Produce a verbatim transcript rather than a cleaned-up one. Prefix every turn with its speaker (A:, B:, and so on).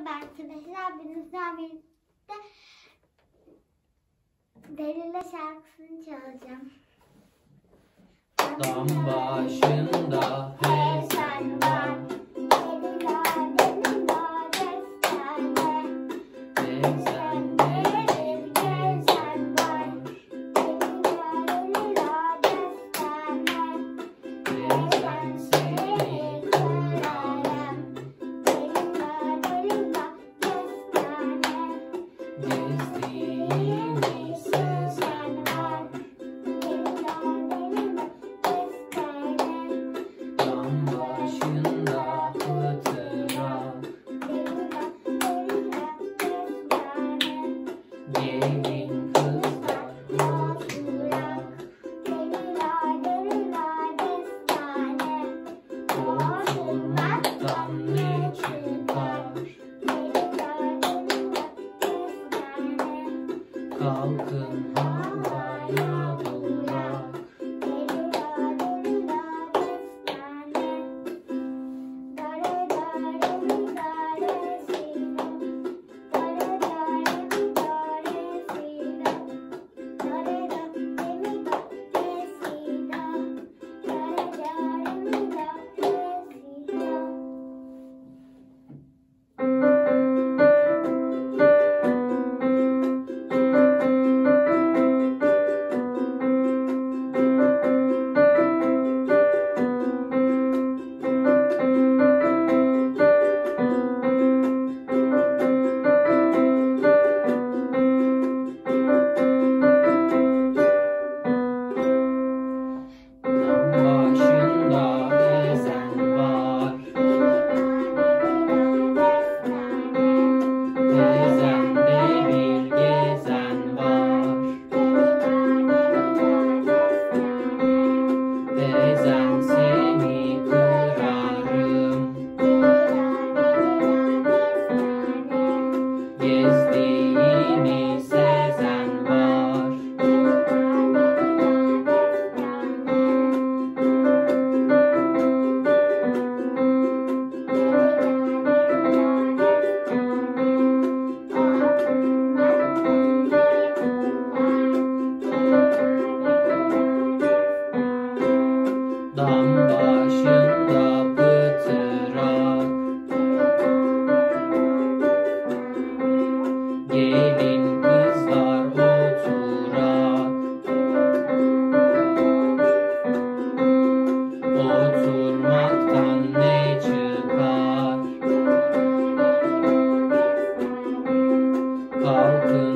A: arkadaşlar. Benimle birlikte Delila şarkısını çalacağım.
B: Dam başında hey sen var.
A: Delila, Delila destane.
B: Gezende bir gezen var.
A: Delila, Delila destane.
B: Gezen seni kırarım.
A: Delila, Delila destane.
B: Gezdiğini sezen var.
A: Delila, Delila destane.
B: Dam başında fıtıra.
A: Delila, Delila destane.
B: Gelin kızlar oturak.
A: Delila, Delila destane.
B: Oturmaktan ne çıkar?
A: Delila, Delila destane.
B: Kalkın havaya durak.
A: Delila, Delila destane. Dare, dare, mi, dare, si, do. Dare, dare, mi, dare, si, do. Dare, dare, mi, dare, si, do. Dare, dare, mi, dare, si, do.
B: Dam başında gezen var. Gezende bir gezen var. Gezen seni kırarım. Gezdiğini sezen var. Dam başında pıtırak. Gelin kızlar oturak. Oturmaktan ne çıkar? Kalkın